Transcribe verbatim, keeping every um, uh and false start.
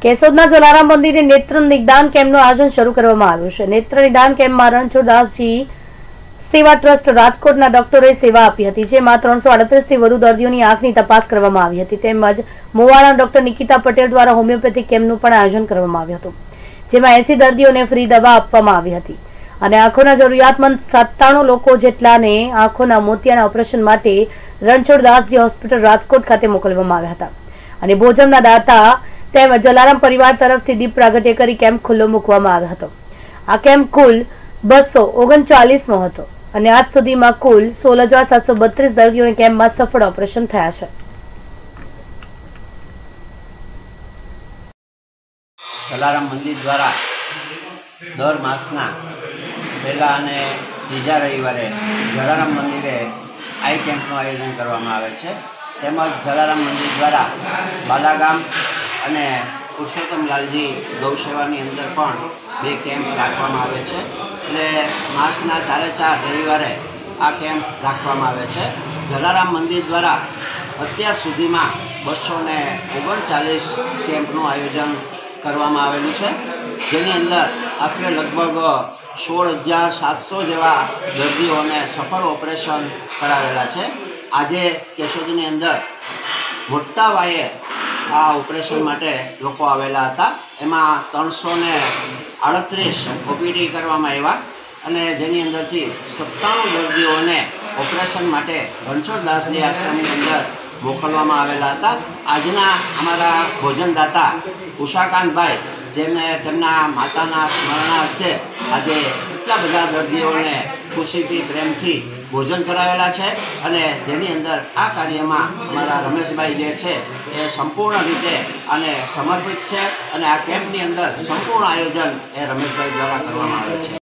કેશોદના જલારામ મંદિરે નેત્ર નિદાન કેમ્પનું આયોજન શરૂ કરવામાં આવ્યું છે। નેત્ર નિદાન કેમ્પમાં રણછોડદાસજી સેવા ટ્રસ્ટ રાજકોટના ડોક્ટરોએ સેવા આપી હતી, જેમાં ત્રણસો આડત્રીસ થી વધુ દર્દીઓની આંખની તપાસ કરવામાં આવી હતી। તેમજ મોવાડા ડોક્ટર નિકિતા પટેલ દ્વારા હોમિયોપેથિક કેમ્પનું પણ આયોજન કરવામાં આવ્યું હતું, જેમાં એસી દર્દીઓને ફ્રી દવા આપવામાં આવી હતી અને આંખોના જરૂરિયાતમંદ સત્તાણું લોકો જેટલાને આંખોના મોતિયાના ઓપરેશન માટે રણછોડદાસજી હોસ્પિટલ રાજકોટ ખાતે મોકલવામાં આવ્યા હતા અને ભોજનના દાતા તેમજ જલારામ પરિવાર તરફથી દીપ પ્રાગટ્ય કરી કેમ્પ ખુલ્લો મૂકવામાં આવ્યો હતો। આ કેમ્પ કુલ બસો ઓગણચાલીસ મો હતો અને આજ સુધીમાં કુલ સોળ હજાર સાતસો બત્રીસ દર્દીઓને કેમ્પમાં સફળ ઓપરેશન થયા છે। જલારામ મંદિર દ્વારા દર માસના પહેલા અને ત્રીજા રવિવારે જલારામ મંદિરે આઈ કેમ્પનું આયોજન કરવામાં આવે છે। તેમજ જલારામ મંદિર દ્વારા બાલાગામ અને પુરુષોત્તમલાલજી ગૌસેવાની અંદર પણ બે કેમ્પ રાખવામાં આવે છે। એટલે માસના ચારે ચાર રવિવારે આ કેમ્પ રાખવામાં આવે છે। જલારામ મંદિર દ્વારા અત્યાર સુધીમાં બસો ને ઓગણચાલીસ કેમ્પનું આયોજન કરવામાં આવેલું છે, જેની અંદર આશરે લગભગ સોળ હજાર સાતસો જેવા દર્દીઓને સફળ ઓપરેશન કરાવેલા છે। આજે કેશોદની અંદર મોટા પાયે આ ઓપરેશન માટે લોકો આવેલા હતા, એમાં ત્રણસો ને આડત્રીસ ઓપીડી કરવામાં આવ્યા અને જેની અંદરથી સત્તાણું દર્દીઓને ઓપરેશન માટે રણછોડદાસજી આશ્રમની અંદર મોકલવામાં આવેલા હતા। આજના અમારા ભોજનદાતા ઉષાકાંતભાઈ, જેમને તેમના માતાના સ્મરણાર્થે આજે એટલા બધા દર્દીઓને ખુશીથી પ્રેમથી ભોજન કરાવેલા છે અને જેની અંદર આ કાર્યમાં અમારા રમેશભાઈ જે છે એ સંપૂર્ણ રીતે અને સમર્પિત છે અને આ કેમ્પની અંદર સંપૂર્ણ આયોજન એ રમેશભાઈ દ્વારા કરવામાં આવે છે।